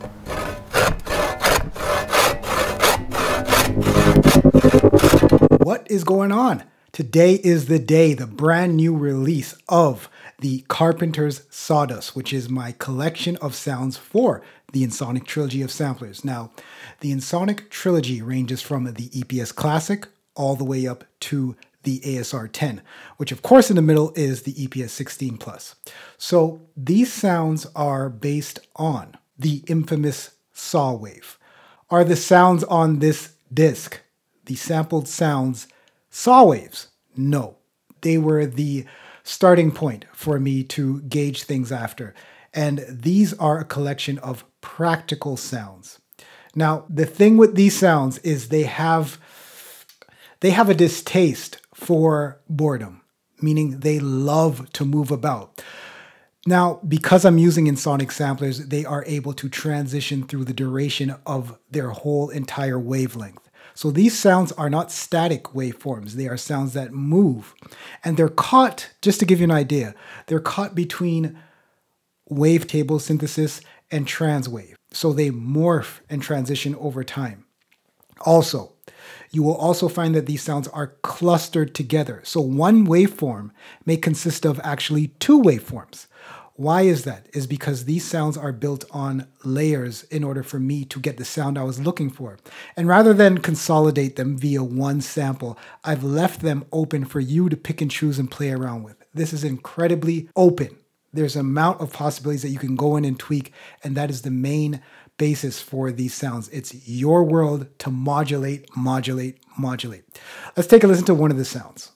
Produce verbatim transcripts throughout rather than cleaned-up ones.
What is going on? Today is the day, the brand new release of the Carpenters Sawdust, which is my collection of sounds for the Ensoniq trilogy of samplers. Now, the Ensoniq trilogy ranges from the E P S Classic all the way up to the A S R ten, which of course in the middle is the E P S sixteen plus. So these sounds are based on the infamous saw wave. Are the sounds on this disc, the sampled sounds, saw waves? No, they were the starting point for me to gauge things after. And these are a collection of practical sounds. Now, the thing with these sounds is they have, they have a distaste for boredom, meaning they love to move about. Now, because I'm using Ensoniq samplers, they are able to transition through the duration of their whole entire wavelength. So these sounds are not static waveforms. They are sounds that move. And they're caught, just to give you an idea, they're caught between wavetable synthesis and transwave. So they morph and transition over time. Also, you will also find that these sounds are clustered together. So one waveform may consist of actually two waveforms. Why is that? Is because these sounds are built on layers in order for me to get the sound I was looking for. And rather than consolidate them via one sample, I've left them open for you to pick and choose and play around with. This is incredibly open. There's an amount of possibilities that you can go in and tweak, and that is the main basis for these sounds. It's your world to modulate, modulate, modulate. Let's take a listen to one of the sounds.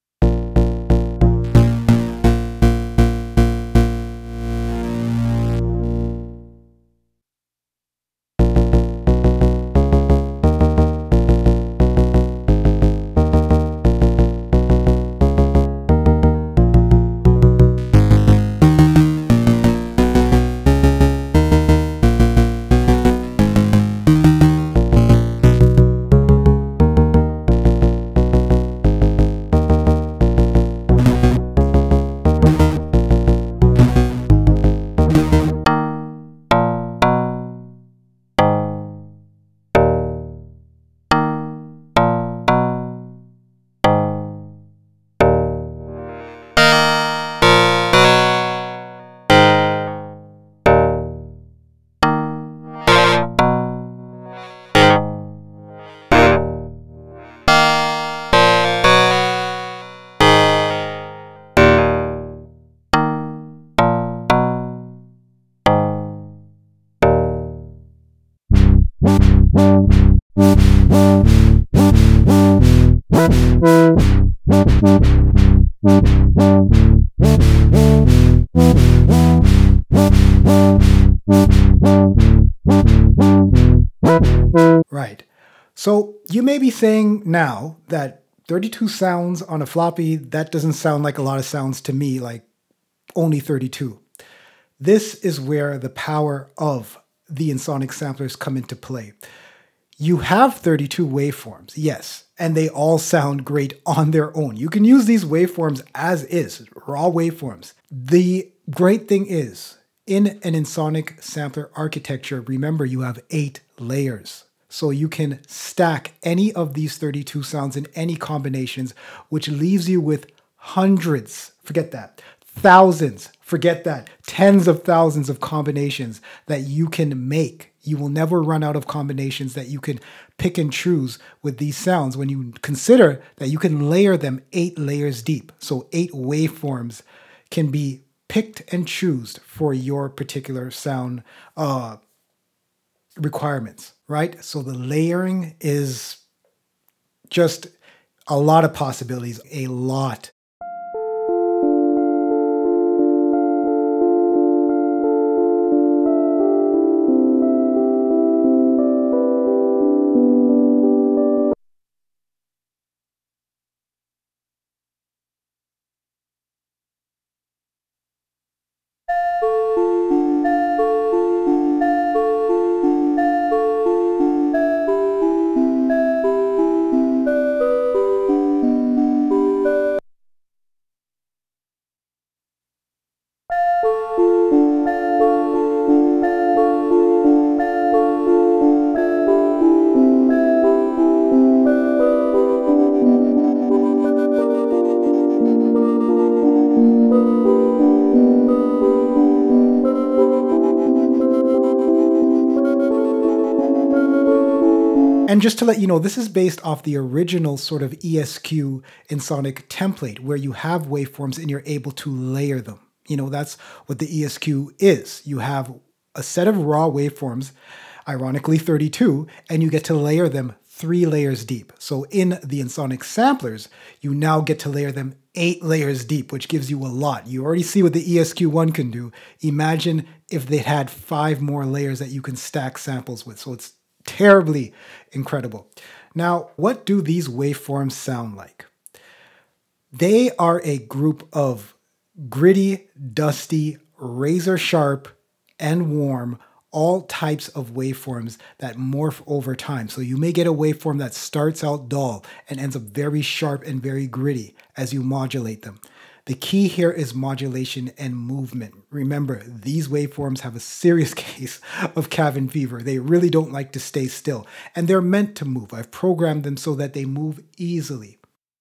Right. So you may be saying now that thirty-two sounds on a floppy, that doesn't sound like a lot of sounds to me, like only thirty-two. This is where the power of the Ensoniq samplers come into play. You have thirty-two waveforms, yes, and they all sound great on their own. You can use these waveforms as is, raw waveforms. The great thing is, in an Ensoniq sampler architecture, remember you have eight layers. So you can stack any of these thirty-two sounds in any combinations, which leaves you with hundreds, forget that, thousands, forget that, tens of thousands of combinations that you can make. You will never run out of combinations that you can pick and choose with these sounds when you consider that you can layer them eight layers deep. So eight waveforms can be picked and chosen for your particular sound uh, requirements, right? So the layering is just a lot of possibilities, a lot. And just to let you know, this is based off the original sort of E S Q Ensoniq template where you have waveforms and you're able to layer them. You know, that's what the E S Q is. You have a set of raw waveforms, ironically thirty-two, and you get to layer them three layers deep. So in the Ensoniq samplers, you now get to layer them eight layers deep, which gives you a lot. You already see what the E S Q one can do. Imagine if they had five more layers that you can stack samples with. So it's terribly incredible. Now, what do these waveforms sound like? They are a group of gritty, dusty, razor sharp, and warm, all types of waveforms that morph over time. So you may get a waveform that starts out dull and ends up very sharp and very gritty as you modulate them. The key here is modulation and movement. Remember, these waveforms have a serious case of cabin fever. They really don't like to stay still, and they're meant to move. I've programmed them so that they move easily.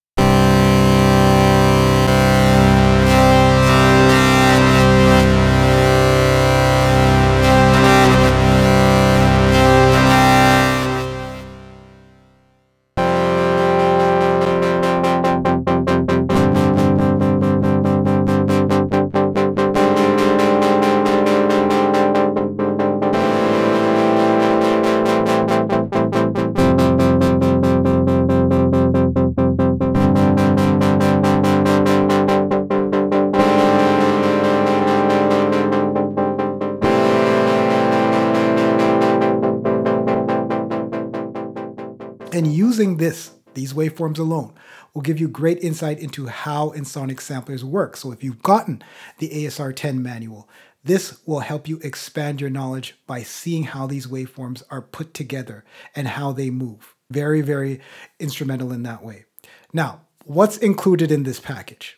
And using this, these waveforms alone, will give you great insight into how Ensoniq samplers work. So if you've gotten the A S R ten manual, this will help you expand your knowledge by seeing how these waveforms are put together and how they move. Very, very instrumental in that way. Now, what's included in this package?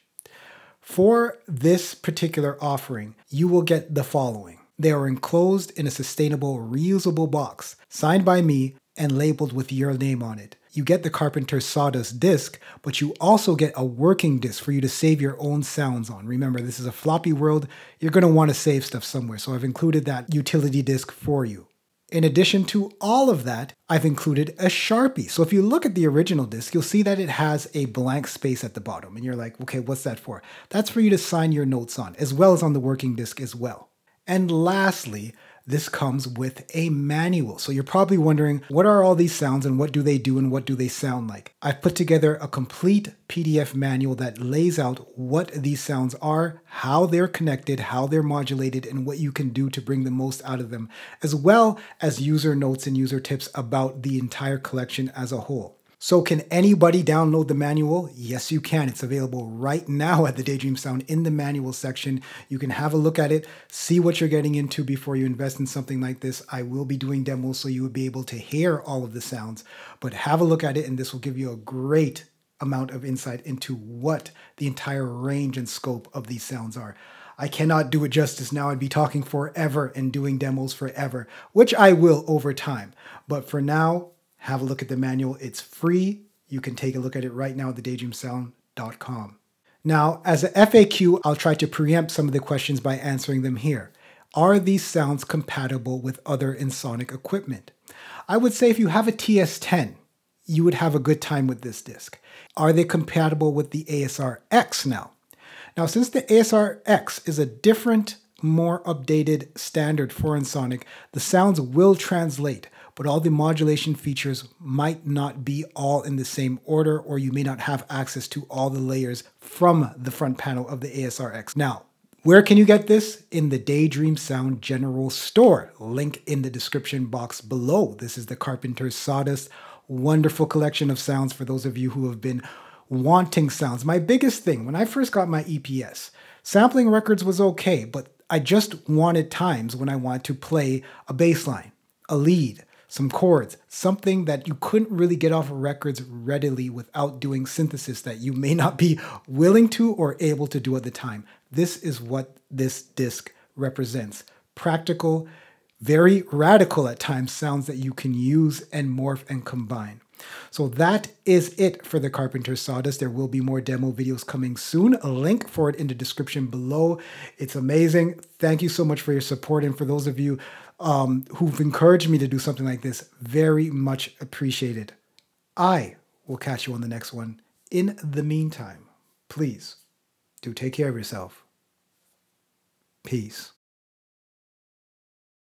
For this particular offering, you will get the following. They are enclosed in a sustainable, reusable box, signed by me, and labeled with your name on it. You get the Carpenters Sawdust disc, but you also get a working disc for you to save your own sounds on. Remember, this is a floppy world. You're going to want to save stuff somewhere, so I've included that utility disc for you. In addition to all of that, I've included a Sharpie. So if you look at the original disc, you'll see that it has a blank space at the bottom, and you're like, okay, what's that for? That's for you to sign your notes on, as well as on the working disc as well. And lastly, this comes with a manual. So you're probably wondering, what are all these sounds and what do they do and what do they sound like? I've put together a complete P D F manual that lays out what these sounds are, how they're connected, how they're modulated, and what you can do to bring the most out of them, as well as user notes and user tips about the entire collection as a whole. So can anybody download the manual? Yes, you can. It's available right now at the Daydream Sound in the manual section. You can have a look at it, see what you're getting into before you invest in something like this. I will be doing demos so you will be able to hear all of the sounds, but have a look at it and this will give you a great amount of insight into what the entire range and scope of these sounds are. I cannot do it justice now. I'd be talking forever and doing demos forever, which I will over time. But for now, have a look at the manual. It's free. You can take a look at it right now at the daydream sound dot com. Now, as a F A Q, I'll try to preempt some of the questions by answering them here. Are these sounds compatible with other Ensoniq equipment? I would say if you have a T S ten, you would have a good time with this disc. Are they compatible with the A S R X now? Now, since the A S R X is a different, more updated standard for Ensoniq, the sounds will translate, but all the modulation features might not be all in the same order, or you may not have access to all the layers from the front panel of the A S R X. Now, where can you get this? In the Daydream Sound General Store. Link in the description box below. This is the Carpenters Sawdust. Wonderful collection of sounds for those of you who have been wanting sounds. My biggest thing, when I first got my E P S, sampling records was okay, but I just wanted times when I wanted to play a bass line, a lead, some chords, something that you couldn't really get off of records readily without doing synthesis that you may not be willing to or able to do at the time. This is what this disc represents. Practical, very radical at times sounds that you can use and morph and combine. So that is it for the Carpenters Sawdust. There will be more demo videos coming soon. A link for it in the description below. It's amazing. Thank you so much for your support. And for those of you um, who've encouraged me to do something like this, very much appreciated. I will catch you on the next one. In the meantime, please do take care of yourself. Peace.